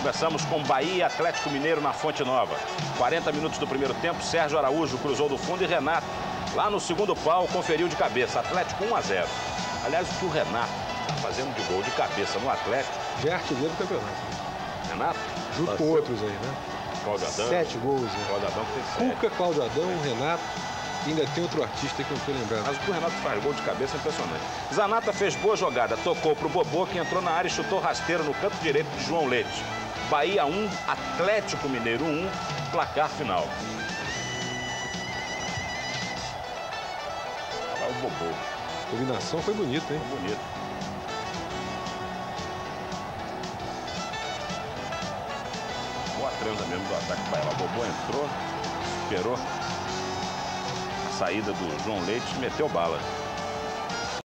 Começamos com Bahia e Atlético Mineiro na Fonte Nova. 40 minutos do primeiro tempo, Sérgio Araújo cruzou do fundo e Renato, lá no segundo pau, conferiu de cabeça. Atlético 1 a 0. Aliás, o que o Renato está fazendo de gol de cabeça no Atlético... Já é artilheiro do campeonato. Renato? Junto com outros aí, né? Cláudio Adão. 7 gols, né? Cláudio Adão tem 7. Cuca, Cláudio Adão, Renato. E ainda tem outro artista que eu não estou lembrando. Mas o que o Renato faz gol de cabeça é impressionante. Zanata fez boa jogada, tocou pro Bobô, que entrou na área e chutou rasteiro no canto direito de João Leite. Bahia 1, Atlético Mineiro 1, placar final. Olha o Bobô. A combinação foi bonita, hein? Foi bonito. Boa transa mesmo do ataque Bahia. O Bobô entrou, esperou a saída do João Leite e meteu bala.